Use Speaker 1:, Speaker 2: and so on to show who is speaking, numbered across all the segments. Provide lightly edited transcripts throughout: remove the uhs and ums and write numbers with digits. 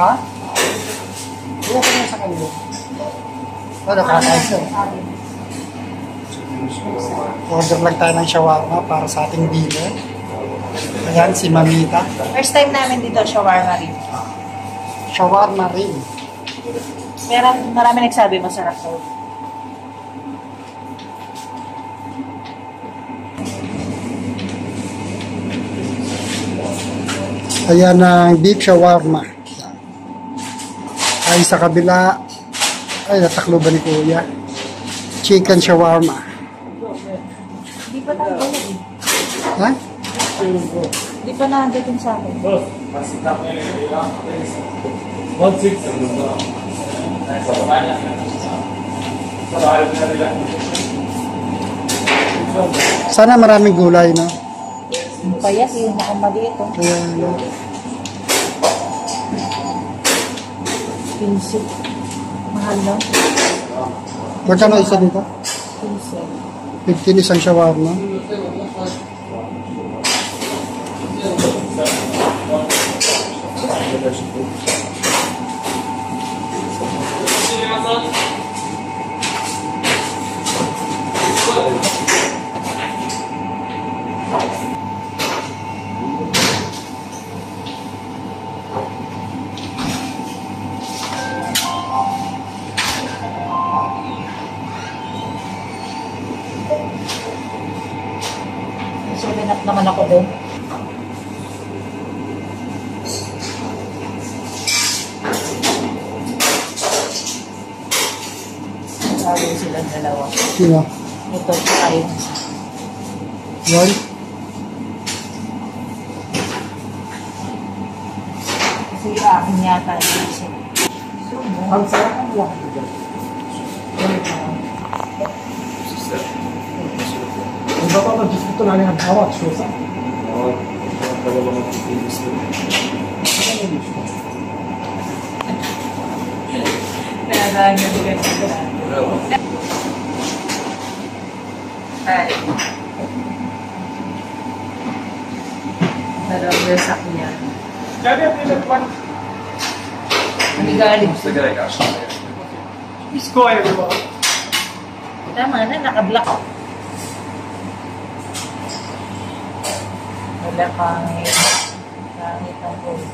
Speaker 1: Ha? Iyan ko na sa kanila. Ano, kakaisa. Order lang tayo ng shawarma para sa ating dinner. Ayan, si Mamita.
Speaker 2: First time namin dito, shawarma rin.
Speaker 1: Shawarma rin.
Speaker 2: Pero marami nagsabi masarap daw.
Speaker 1: Ayan ang beef shawarma. Ay sa kabila. Ay, nataklo ba ni Kuya? Chicken shawarma.
Speaker 2: Hindi pa tayo.
Speaker 1: Ha?
Speaker 2: Hindi pa na-handatin sa akin.
Speaker 1: 1.6. Sana maraming gulay, no?
Speaker 2: Yung payas, yung nakamali ito.
Speaker 1: Ayan, no?
Speaker 2: 15. Mahal lang.
Speaker 1: Magkano isa dito?
Speaker 2: 15.
Speaker 1: 15 isang shawarma.
Speaker 2: Sulinap naman ako doon. Sabi silang dalawa.
Speaker 1: Sino?
Speaker 2: Ito, tsaka yun.
Speaker 1: Yun?
Speaker 2: Kasi yung akin yata yung isa.
Speaker 1: Ang sarap ang lahat dyan. Ang baba mag-gusto ito namin ang bawat shosa.
Speaker 2: Naragaan nyo din ito. Ay. Narang sa kanya. Manigalig. Tama na, naka-block. Wala pangit. Pangit ang pose.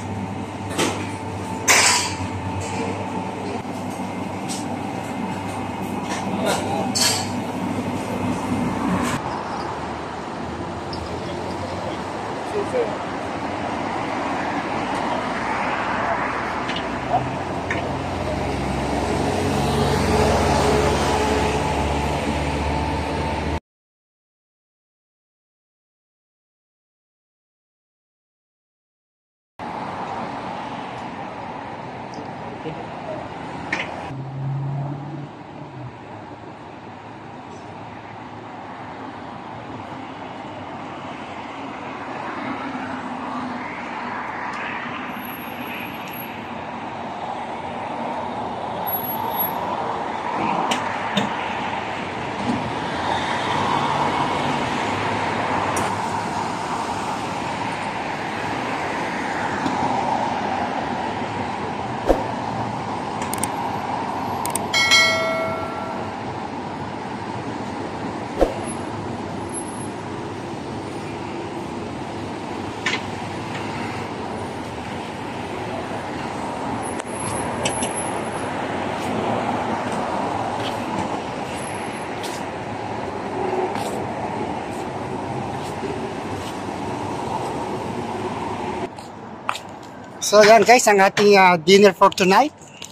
Speaker 1: So yan guys, ang ating dinner for tonight.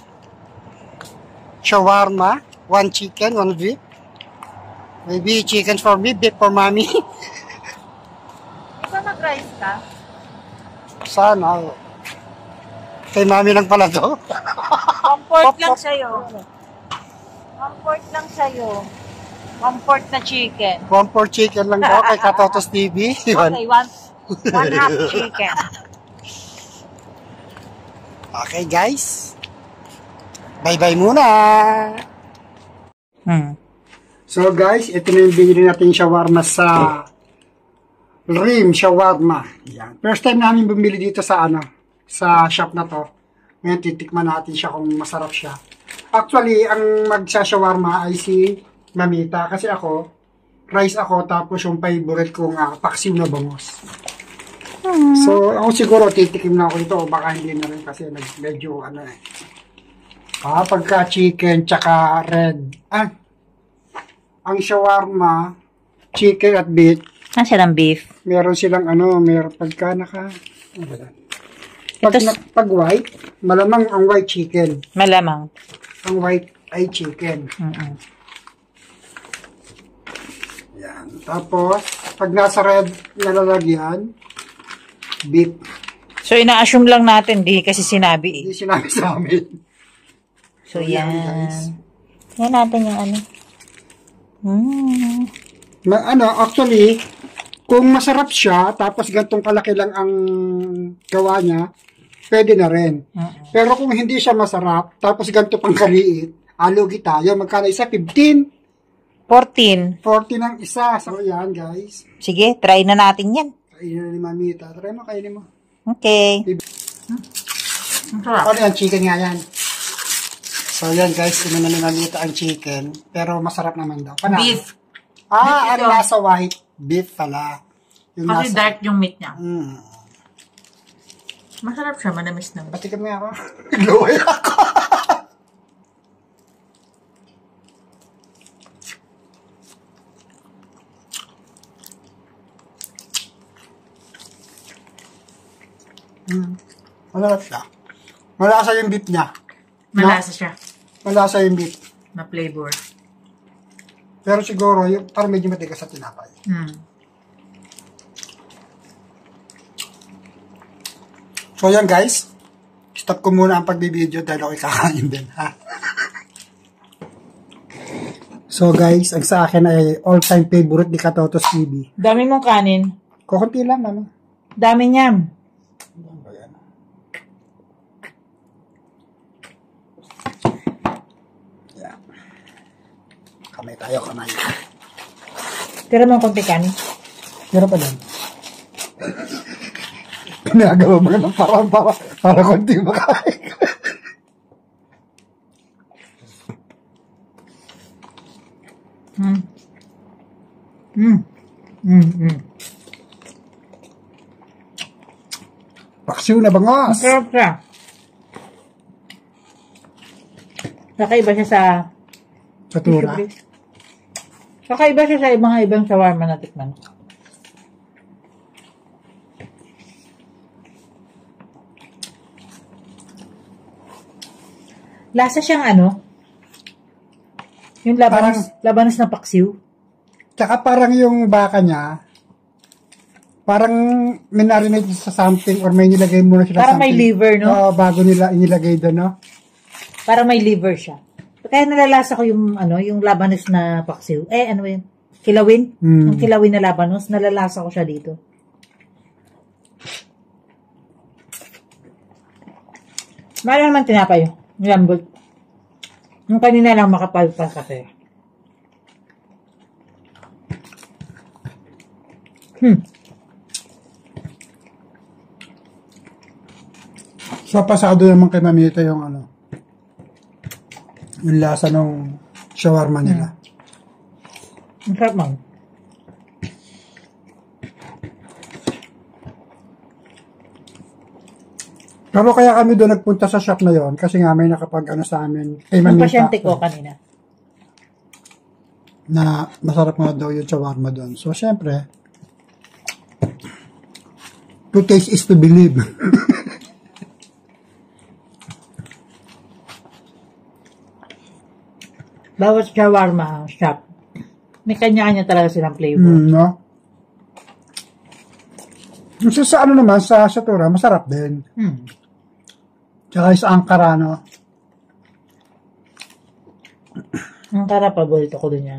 Speaker 1: Shawarma, 1 chicken, 1 beef. Maybe chicken for me, beef for mommy.
Speaker 2: Di ba mag-rice ka?
Speaker 1: Sana. Kay mami lang pala to.
Speaker 2: Comfort lang sa'yo. Comfort lang sa'yo. Comfort na chicken.
Speaker 1: 1/4 chicken lang daw kay Katotos TV.
Speaker 2: Okay, one half chicken.
Speaker 1: Okay guys. Bye-bye muna. So guys, ito na yung binili natin shawarma sa Rim Shawarma. Yan. First time namin bumili dito sa sa shop na to. Ngayon, titikman natin siya kung masarap siya. Actually, ang magsashawarma ay si Mamita. Kasi ako, rice ako, tapos yung favorite kong paksiw na bangos. So, ako siguro titikim na ako ito. Baka hindi na rin kasi medyo pagka chicken, tsaka red. Ang shawarma, chicken at beef.
Speaker 2: Siya ng beef.
Speaker 1: Meron silang meron pagka pag white, malamang ang white chicken.
Speaker 2: Malamang.
Speaker 1: Ang white ay chicken. Yan. Tapos, pag nasa red nalalagyan, beef.
Speaker 2: So, ina-assume lang natin, di kasi sinabi
Speaker 1: Hindi sinabi sa amin.
Speaker 2: So,
Speaker 1: yan,
Speaker 2: yan.
Speaker 1: guys.
Speaker 2: Yan natin yung
Speaker 1: Actually, kung masarap siya, tapos gantong kalaki lang ang gawa niya, pwede na rin. Pero kung hindi siya masarap, tapos ganito pang kaliit, alugi tayo. Magkano isa? 15?
Speaker 2: 14.
Speaker 1: 40 ng isa. So, yan, guys.
Speaker 2: Sige, try na natin yan.
Speaker 1: Kainin na ni Mamita. Try mo, kainin mo.
Speaker 2: Okay.
Speaker 1: Ano yan? Chicken nga yan. So, yan, guys. Inuna ni Mamita ang chicken. Pero masarap naman daw. Panalo.
Speaker 2: Beef.
Speaker 1: Ang nasa white, beef pala. Yung
Speaker 2: Kasi
Speaker 1: nasa,
Speaker 2: dark yung meat niya.
Speaker 1: Mm.
Speaker 2: Masarap siya, manamis na.
Speaker 1: Patikim nga ako. Luway ako. Malasa siya. Malasa yung beef niya.
Speaker 2: Malasa siya.
Speaker 1: Malasa yung beef.
Speaker 2: Na flavor.
Speaker 1: Pero siguro, yung, parang medyo matigas sa tinapay. So yan guys. Stop ko muna ang pagbibideo dahil ako'y kakain din. Ha? So guys, ang sa akin ay all-time favorite ni Katotos TV.
Speaker 2: Dami mong kanin.
Speaker 1: Kukunti lang, ano?
Speaker 2: Dami niyan.
Speaker 1: Yeah. Kamay tayo, kamay.
Speaker 2: Tira mo konti kanin.
Speaker 1: Meron pa lang. Pinagawa mo ng para konti makain. Paksiw na bangos.
Speaker 2: Masarap siya. Kakaiba siya
Speaker 1: Sa tura.
Speaker 2: Kakaiba siya sa mga ibang shawarma na tikman. Lasa siyang yung labanos na paksiw.
Speaker 1: Tsaka parang yung baka niya, parang minarinate sa something or may nilagay muna sila
Speaker 2: Parang may liver, no?
Speaker 1: Oo, bago nila inilagay doon, no?
Speaker 2: Parang may liver siya. Kaya nalalasa ko yung yung labanos na paksiw. Ano yun? Kilawin? Yung kilawin na labanos, nalalasa ko siya dito. Mahal naman tinapay yun. Yung lambot. Yung kanina lang makapal pa kasi.
Speaker 1: So, pasado naman kay Mamita yung yung lasa ng shawarma nila.
Speaker 2: Ang sarap man.
Speaker 1: Pero kaya kami doon nagpunta sa shop na yon kasi nga may nakapag sa amin kay
Speaker 2: Yung
Speaker 1: Mamita
Speaker 2: pasyente ko kanina.
Speaker 1: na masarap nga daw yung shawarma doon. So, syempre, to taste is to believe.
Speaker 2: Bawat shawarma shop, may kanya-kanya talaga silang flavor.
Speaker 1: No? Yung sa naman, sa tura, masarap din. Tsaka sa Angkara, no?
Speaker 2: Ang karap, paborito ko din yan.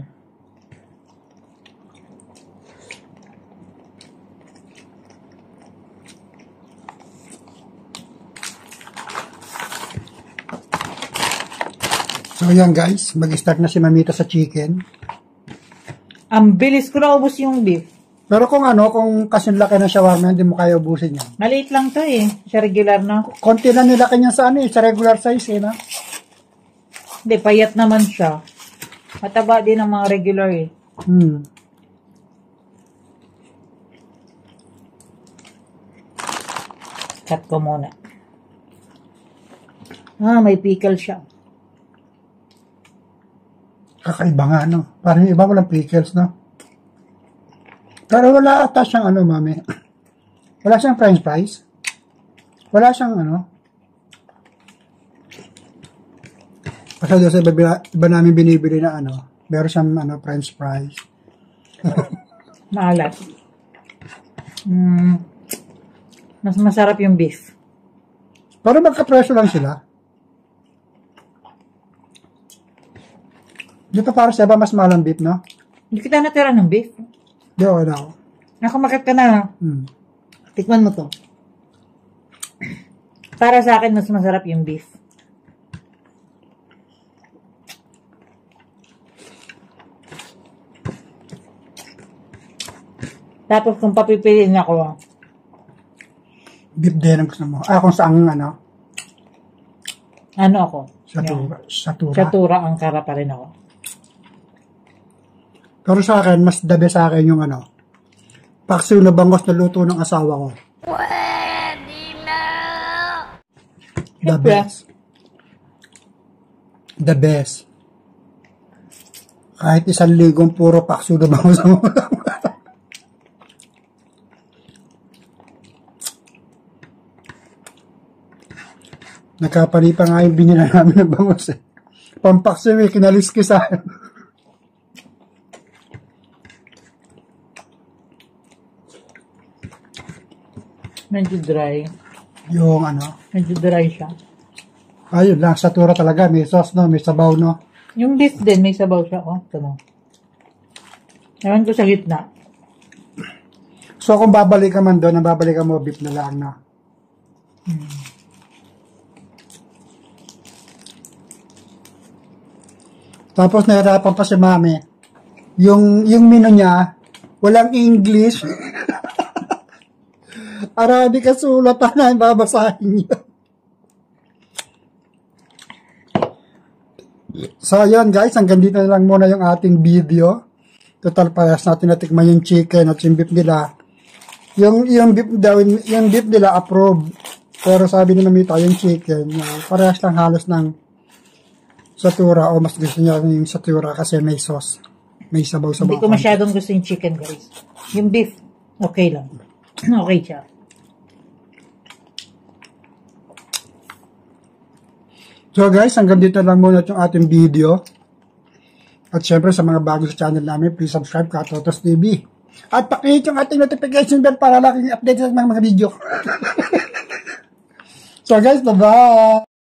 Speaker 1: So, yan guys, mag-start na si Mamita sa chicken.
Speaker 2: Ang bilis ko naubos yung beef.
Speaker 1: Pero kung kung kasing laki ng shawarma, hindi mo kaya ubusin yan.
Speaker 2: Maliit lang to eh. Sa regular, no?
Speaker 1: Konti lang nilaki niya sa sa regular size no?
Speaker 2: Hindi, payat naman siya. Mataba din ang mga regular eh. Cut ko muna. May pickle siya.
Speaker 1: Kakaiba nga, Parang yung iba walang pickles, Pero wala ata siyang mami. Wala siyang french fries. Wala siyang Kasi doon sa iba namin binibili na meron siyang french fries.
Speaker 2: Maalat. Mas masarap yung beef.
Speaker 1: Pero magkapreso lang sila. Dito para sa iba mas mahal ang beef,
Speaker 2: Hindi kita natira ng beef.
Speaker 1: Di, okay na ako.
Speaker 2: Nakamakit ka na. Tikman mo to. Para sa akin, mas masarap yung beef. Tapos kung papipiliin ako,
Speaker 1: Beef din ang gusto mo. Kung saan
Speaker 2: ano ako?
Speaker 1: Satura.
Speaker 2: Satura ang kara pa rin ako.
Speaker 1: Pero sa akin, mas the best sa akin yung paksiw na bangos na luto ng asawa ko.
Speaker 3: Pwede na!
Speaker 1: The best. The best. Kahit 1,000 puro paksiw na bangos mo. Nakapali pa nga yung binila namin ng bangos Pampaksiw kinalis ko sa
Speaker 2: Medyo dry.
Speaker 1: yung
Speaker 2: Medyo dry siya.
Speaker 1: ayun lang, satura talaga. May sauce, may sabaw,
Speaker 2: Yung beef din, may sabaw siya. Ito mo. Ewan ko sa gitna.
Speaker 1: So, kung babalik ka man doon, babalik mo, beef na lang, Tapos, nahirapan pa si mami. Yung menu niya, walang English. Arabic ang sulatan na, babasahin niya. So, yun guys, hanggang dito na lang muna yung ating video. Total, parehas natin natikman yung chicken at yung beef nila. Yung beef nila approve. Pero sabi ni Mamita, yung chicken, parehas lang halos ng satura o mas gusto niya yung satura kasi may sauce. May sabaw-sabaw.
Speaker 2: Hindi ko masyadong gusto yung chicken, guys. Yung beef, okay lang. Okay siya.
Speaker 1: So guys, hanggang dito lang muna yung ating video. At syempre sa mga bago sa channel namin, please subscribe Katotos TV. At pakihit yung ating notification bell para lagi update sa mga video. So guys, bye-bye!